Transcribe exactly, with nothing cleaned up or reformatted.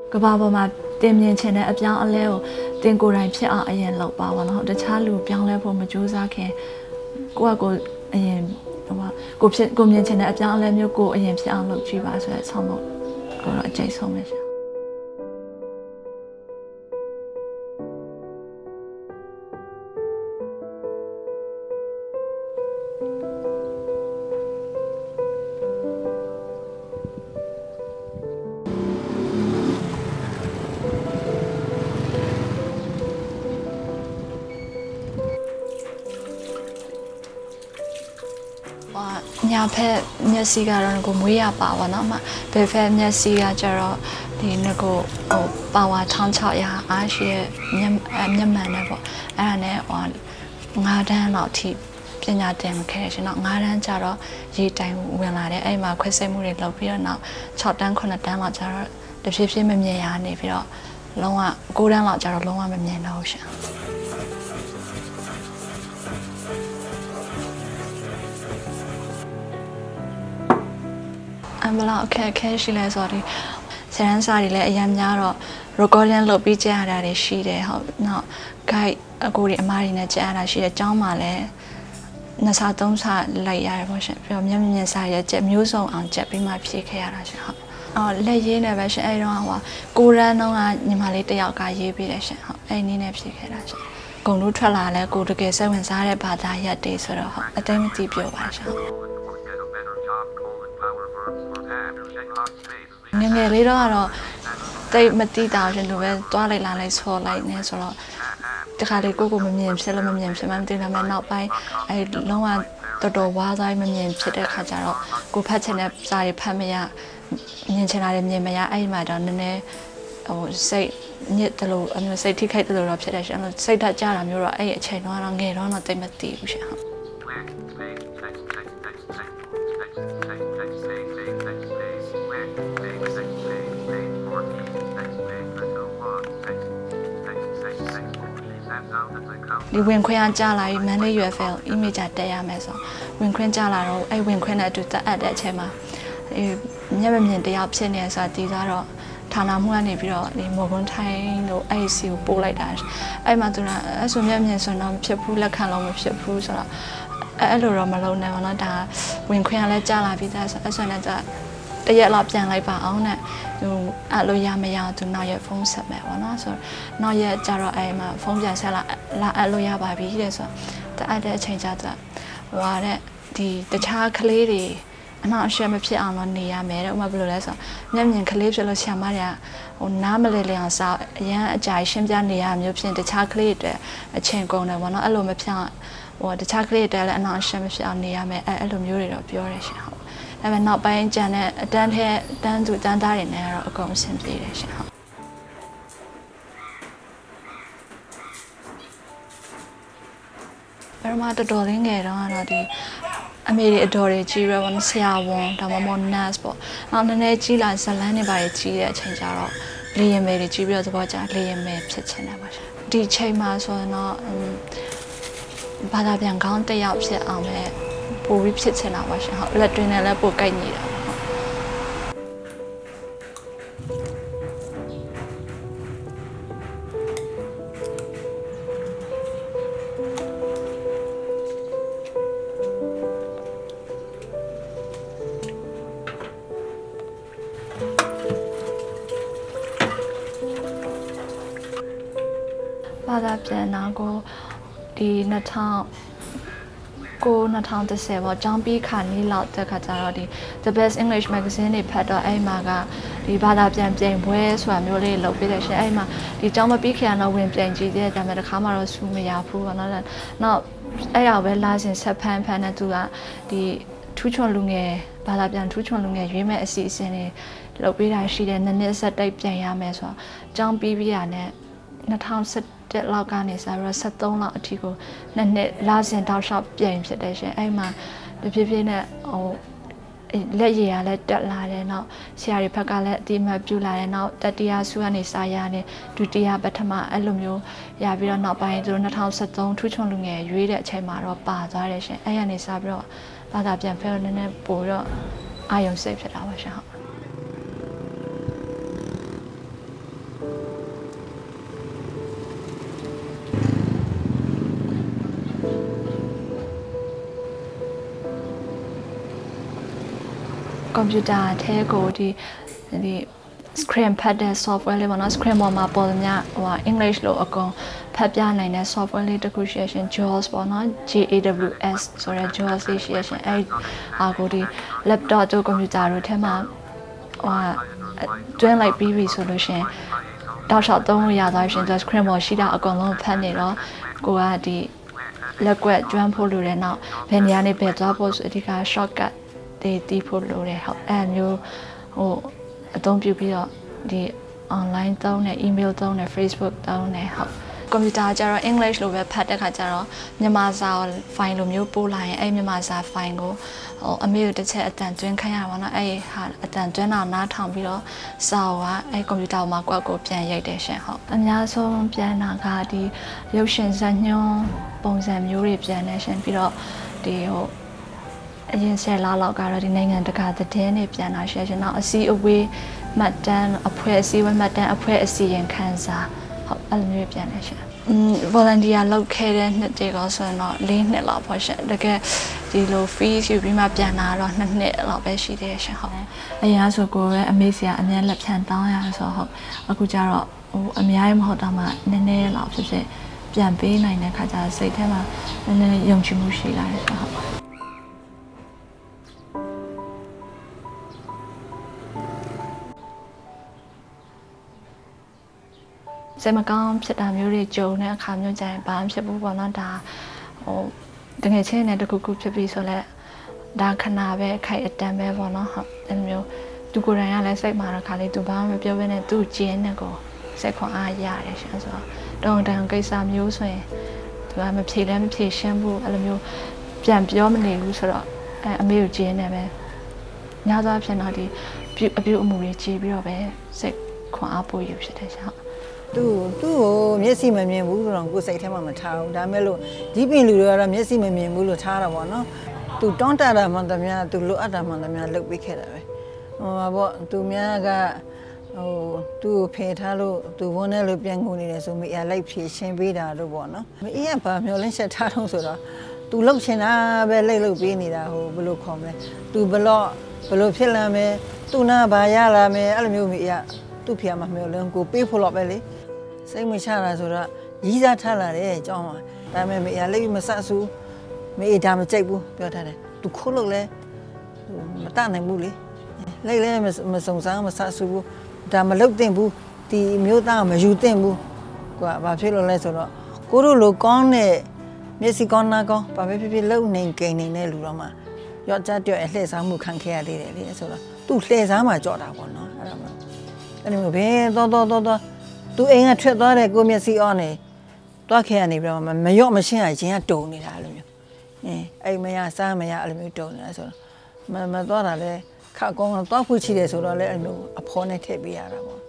ကဘာပေါ်မှာတင်မြင်ချင်တဲ့အပြောင်းအလဲကိုတင်ကိုယ်တိုင်ဖြစ်အောင်အရင်လုပ်ပါပါတော့တခြားလူပြောင်းလဲဖို့မကြိုးစားခင်ကိုယ့်အကိုအရင်ဟိုကိုဖြစ်ကိုမြင်ချင်တဲ့အပြောင်းအလဲမျိုးကိုအရင်ဖြစ်အောင်လုပ်ကြည့်ပါဆိုတဲ့ဆောင်းဖို့ကိုတော့အကျိတ်ဆုံးပဲရှင်ညာဖက်မျက်စိကတော့ကိုမွေးရပါပါတော့မှဘယ်ဖက်မျက်စိကကျတော့ဒီငကိုဟိုပါဝါထောင်းချောက်ရအားရှိရဲ့မျက်မျက်မှန်နဲ့ပေါ့အဲ့ဒါနဲ့ဟိုငါးတန်းလောက်ထိပညာသင်ခဲ့ရှင်တော့ငါးတန်းကျတော့ရေတိုင်ဝင်လာတယ်အဲ့မှာခွဲစိတ်မှုတွေလုပ်ပြီးတော့နောက်၆တန်း၇တန်းလောက်ကျတော့တဖြည်းဖြည်းမမြင်ရနေပြီးတော့လုံးဝ၉တန်းလောက်ကျတော့လုံးဝမမြင်တော့ဘူးရှင်အမလောက်အခက်အခဲရှိလဲဆိုတော့ဆယ်တန်းစာတွေလည်းအများများတော့ recording လုပ်ပြီးကြားရတာတွေရှိတယ်ဟုတ်နောက် guide အကိုတွေအမားတွေနဲ့ကြားရတာရှိတယ်ကျောင်းမှာလည်းနှစ်ဆသုံးဆလိုက်ရတယ်ပေါ့ရှင်ပြီးတော့မျက်မြင်စာရဲ့ကြက်မျိုးစုံအောင်ကြက်ပြီးမှဖြည့်ခဲ့ရတာရှင်ဟုတ်အော်လက်ရေးနဲ့ပဲရှင်အဲ့တော့ဟိုကိုရန်တော့ကညီမလေးတယောက်ကရေးပေးတယ်ရှင်ဟုတ်အဲ့နည်းနဲ့ဖြည့်ခဲ့တာရှင်ဂုံတို့ထွက်လာလဲကိုတကယ်စိတ်ဝင်စားတဲ့ဘာသာရပ်တွေဆိုတော့ဟုတ်အတိတ်မသိပြောပါရှင်ငငယ်လေးတော့ကတော့တိတ်မတိတာရှင်တို့ပဲတွားလိုက်လာလိုက်ဆော်လိုက်နေဆိုတော့တခါလေကိုကိုမမြင်ဖြစ်လို့မမြင်ဖြစ်မှမသိဘူးဒါပေမဲ့နောက်ပိုင်းအဲလုံးဝတော်တော်ဝါးသားမမြင်ဖြစ်တဲ့ခါကျတော့ကိုဖတ်ချင်တဲ့စာတွေဖတ်မရမြင်ချင်တာတွေမြင်မရအဲ့ဒီမှာတော့နည်းနည်းဟိုစိတ်ညစ်တယ်လို့အမျိုးစိတ်ထိခိုက်တယ်လို့တော့ဖြစ်တယ်ရှင်အဲ့လိုစိတ်ဓာတ်ကြတာမျိုးတော့အဲ့ဒီအချိန်တော့ငယ်တော့တော့တိတ်မသိဘူးရှင်ဟုတ်ဒီဝင်ခွင့်အကြလာပြီးမန်လေးရွယ်ဖဲကို image တက်ရမယ်ဆိုဝင်ခွင့်ကြလာတော့အဲ့ဝင်ခွင့်နဲ့အတူတက်အပ်တဲ့အချိန်မှာအဲမျက်မမြင်တယောက်ဖြစ်နေဆိုတာဒီကတော့ဌာနမှုကနေပြီးတော့ဒီမော်ကွန်ထိုင်းတို့အဲ့စီကိုပို့လိုက်တာအဲ့မှာသူကအဲ့ဆိုမျက်မြင်ဆိုတော့မဖြစ်ဘူးလက်ခံလို့မဖြစ်ဘူးဆိုတော့အဲ့လိုတော့မလုပ်နိုင်ဘူးเนาะဒါဝင်ခွင့်ကလည်းကြလာပြီးသားဆိုအဲ့ဆိုတော့တရက်လောက်ပြန်လိုက်ပါအောင်နဲ့ဟိုအဲ့လိုရမရသူနောက်ရက်ဖုန်းဆက်မယ်ပေါ့နော်ဆိုတော့နောက်ရက်ကျတော့အဲ့မှာဖုန်းပြန်ဆက်လာလာအဲ့လိုရပါပြီတဲ့ဆိုတော့အဲ့တဲ့အချိန်ကျတော့ဟိုဟာတဲ့ဒီတခြားကလေးတွေအနောက်အရှက်မဖြစ်အောင်တော့နေရမယ်တဲ့ဥပမာဘယ်လိုလဲဆိုတော့မျက်မြင်ကလေးဖြစ်လို့ဆရာမတွေကဟိုနားမလဲလဲအောင်စားအရန်အကြိုက်ရှင်းပြနေရမျိုးဖြစ်တခြားကလေးတွေအချိန်ကုန်တယ်ပေါ့နော်အဲ့လိုမဖြစ်အောင်ဟိုတခြားကလေးတွေလည်းအနောက်အရှက်မဖြစ်အောင်နေရမယ်အဲ့အဲ့လိုမျိုးတွေတော့ပြောရရှင်ဟုတ်ဒါပေမဲ့နောက်ပိုင်းကျန်တဲ့အတန်းထဲတန်းသူတန်းသားတွေနဲ့ကတော့အကုန်အဆင်ပြေတယ်ရှင်ဟုတ်ဘယ်မှာတော်တော်လေးငယ်တော့ကတော့ဒီအမေတွေအတော်တွေကြီးရပါဆရာဝန်ဒါမှမဟုတ် nurse ပေါ့နောက်နည်းနည်းကြီးလာဇလန်းတွေပါကြီးတဲ့အချိန်ကျတော့လေရင်မေတွေကြီးပြီးတော့သဘောကျလေရင်မေဖြစ်ချင်တယ်ပါရှင်ဒီချိန်မှာဆိုရင်တော့ဘာသာပြန်ကောင်းတစ်ယောက်ဖြစ်အောင်ပဲပိုပြီးဖြစ်ချင်တာပါရှင်ဟုတ်လက်တွင်းနဲ့လည်းပိုကိုက်နေတာပါဟုတ်ဘာသာပြန်တော့ကိုဒီနှစ်ထောင်ကိုနှစ်ထောင်တစ်ဆယ်ပေါ့ကျောင်းပြီးခါနီးလောက်တဲ့ခါကျတော့ဒီ The Best English Magazine တွေဖတ်တော့အဲ့မှာကဒီဘာသာပြန်ပြိုင်ပွဲဆိုတာမျိုးလေးလုပ်ပေးတယ်ရှင်အဲ့မှာဒီကျောင်းမပြီးခင်တော့ဝင်ပြိုင်ကြည့်တဲ့ဒါပေမဲ့တစ်ခါမှတော့ဆူမရဘူးပေါ့နော်နောက်အဲ့ရပဲလာစဉ်ဆက်ဖန်းဖန်းနဲ့သူကဒီထူးချွန်လူငယ်ဘာသာပြန်ထူးချွန်လူငယ်ရွေးမဲ့အစီအစဉ်တွေလုပ်ပေးတာရှိတယ်နည်းနည်းဆက်တိုက်ပြန်ရမယ်ဆိုတော့ကျောင်းပြီးပြီးရနဲ့နှစ်ထောင်ဆယ်တက်လောက်ကနေစပြီးတော့ဆယ်သုံးလောက်အထိကိုနှစ်နှစ်လာစဉ်တောက်လျှောက်ပြင်ဖြစ်တယ်ရှင်အဲ့မှာတဖြည်းဖြည်းနဲ့ဟိုလက်ရည်ကလည်းတက်လာတယ်နောက်ဆရာတွေဘက်ကလည်းအတိအမှတ်ပြုလာတယ်နောက်တတိယဆုကနေစာရနေဒုတိယပထမအဲ့လိုမျိုးရပြီးတော့နောက်ပိုင်းသူတို့နှစ်ထောင်ဆယ်သုံးထူးချွန်လူငယ်ရွေးတဲ့အချိန်မှာတော့ပါသွားတယ်ရှင်အဲ့ရနေစပြီးတော့ဘာသာပြန်ဖဲတော့နည်းနည်းပို့တော့အာယုံစိတ်ဖြစ်တာပါရှင်ဟုတ်ကွန်ပျူတာထဲကိုဒီဒီ screen ဖတ်တဲ့ software လေးပေါ့နော် screen ပေါ်မှာပေါ်မြဟို English လို့အကုန်ဖတ်ပြနိုင်တဲ့ software လေးတစ်ခုရှိရှင် JAWS ပေါ့နော် J A W S ဆိုတဲ့ JAWS လေးရှိရှင်အဲ့အာကိုဒီ laptop တို့ computer တို့ထဲမှာဟိုတွင်းလိုက်ပြီးပြီဆိုလို့ရှင်တောက်လျှောက်သုံးလို့ရသွားရှင် screen ပေါ်ရှိတာအကုန်လုံးဖတ်နေတော့ကိုကဒီလက်ကွက်ကျွမ်းဖို့လိုတယ်နောက်ဘယ်နေရာနေဘယ်သွားဖို့ဆိုအဓိက shortcut တွေတီးဖို့လိုတယ်ဟုတ်အဲ့မျိုးဟိုအသုံးပြုပြီးတော့ဒီ online သုံးတယ် email သုံးတယ် Facebook သုံးတယ်ဟုတ်ကွန်ပျူတာကျတော့ English လို့ပဲဖတ်တဲ့ခါကျတော့မြန်မာစာ file လိုမျိုးပို့လိုက်ရင်အဲ့မြန်မာစာ file ကိုဟိုအမေတို့တစ်ချက်အတန်သွင်းခိုင်းရပါတော့အဲ့ဟာအတန်သွင်းတာနားထောင်ပြီးတော့စာကအဲ့ကွန်ပျူတာမှာကွက်ကိုပြန်ရိုက်တယ်ရှင်ဟုတ်အများဆုံးပြန်တာကဒီရုပ်ရှင်ဇာတ်ညွှန်းပုံစံမျိုးတွေပြန်နေရှင်ပြီးတော့ဒီဟိုအရင်ဆယ်လလောက်ကတော့ဒီနိုင်ငံတကာသတင်းတွေပြန်လာရှယ်ရှင်နောက်အစည်းအဝေးမှတ်တမ်းအဖွဲ့အစည်းဝမှတ်တမ်းအဖွဲ့အစည်းရင်ခန်းစာဟုတ်အဲ့လိုမျိုးပြန်နေရှင်อืม volunteer လုပ်ခဲ့တဲ့နှစ်တည်းကောဆိုရင်တော့၄နှစ်လောက်ပေါ့ရှင်တကယ်ဒီလို fees ယူပြီးမှပြန်လာတော့နှစ်နှစ်လောက်ပဲရှိသေးရှင်ဟုတ်အရင်ဆိုကိုပဲအမေစီကအများလက်ဖြန်တောင်းရဆိုဟုတ်အခုကျတော့ဟိုအများကြီးမဟုတ်တော့မှနည်းနည်းလောက်ဖြစ်ဖြစ်ပြန်ပေးနိုင်တဲ့ခါကျစိတ်ထဲမှာနည်းနည်းယုံကြည်မှုရှိလာတယ်ဆိုဟုတ်စိတ်မကောင်းဖြစ်တာမျိုးတွေကြုံတဲ့အခါမျိုးကျရင်ဘာမှဖြစ်ဘူးပေါ့နော်ဒါဟိုတကယ်ချင်းနဲ့တခုခုဖြစ်ပြီးဆိုလဲဒါခဏပဲခိုက်အတန်ပဲပေါ့နော်ဟုတ်အဲ့လိုမျိုးသူကိုယ်တိုင်ကလည်းစိတ်မှာတော့ခါလေးသူဘာမှမပြောဘဲနဲ့သူ့ကျင်းနဲ့ကိုစိတ်ခွန်အားရတယ်ရှင်ဆိုတော့တောင်းတန်ကိစ္စမျိုးဆိုရင်သူကမဖြေလဲမဖြေရှင်းဘူးအဲ့လိုမျိုးပြန်ပြောမနေဘူးဆိုတော့အဲအမေကိုကျင်းနေပဲညသားဖြစ်တော့ဒီအပြုတ်အမူတွေကြည်ပြီးတော့ပဲစိတ်ခွန်အားပို့ယူဖြစ်တယ်ရှင်ဟုတ်သူ့သူ့ကိုမျက်စိမမြင်ဘူးလို့တော့ကိုယ်စိတ်ထဲမှာမထားဘူးဒါမဲ့လို့ဒီပင်လူတွေကတော့မျက်စိမမြင်ဘူးလို့ထားတာပေါ့နော်သူတောင်းတတာမှန်သမျှသူလိုအပ်တာမှန်သမျှလုပ်ပေးခဲ့တာပဲဟိုပါပေါ့သူများကဟိုသူ့ကိုဖယ်ထားလို့သူဝန်းထဲလို့ပြန်ငိုနေတယ်ဆိုမိအလိုက်ဖြေရှင်းပေးတာလို့ပေါ့နော်မအေးကဘာမျောလင်းချက်ထားတော့ဆိုတော့သူလှုပ်ချင်တာပဲလိတ်လှုပ်ပေးနေတာဟိုဘယ်လိုခေါ်မလဲသူဘလော့ဘယ်လိုဖြစ်လာမယ်သူနာဘာရလာမယ်အဲ့လိုမျိုးမိအသူ့ဖေမှာမျောလင်းကိုပေးဖို့တော့ပဲလေစိတ်မချတာဆိုတော့ရီးစားထားလာတယ်အကြောင်းပါဒါပေမဲ့မေအလေးမဆက်ဆူမေဒါမကြိုက်ဘူးပြောထားတယ်သူခိုးလို့လဲမတတ်နိုင်ဘူးလေလိတ်လဲမစုံစမ်းမဆက်ဆူဘူးဒါမလုပ်သင့်ဘူးဒီမျိုးသားမယူသင့်ဘူးကွာဘာဖြစ်လို့လဲဆိုတော့ကိုတို့လိုကောင်းတဲ့မျက်စိကောင်းနာကောင်းဘာပဲဖြစ်ဖြစ်လုံနေကိန်းနေတဲ့လူတော့မှရော့ကြတဲ့လှည့်စားမှုခံခဲ့ရသေးတယ်လေဆိုတော့သူ့လှည့်စားမှကြော့တာပေါ့နော်အဲ့ဒါမှအဲ့လိုမျိုးဘယ်တော့တော့တော့သူအိမ်ကထွက်သွားတဲ့ကိုမျက်စိအော်နေတွားခဲ့ရနေပြီးတော့မရော့မရှင်းရခြင်းကတုံနေတာအဲ့လိုမျိုးအင်းအိမ်မရစားမရအဲ့လိုမျိုးတုံနေတာဆိုတော့မမသွားတာလဲခက်ကောင်းတော့တွားဖို့ချီတယ်ဆိုတော့လဲအဲ့လိုအဖေါ်နဲ့ထည့်ပေးရတာပေါ့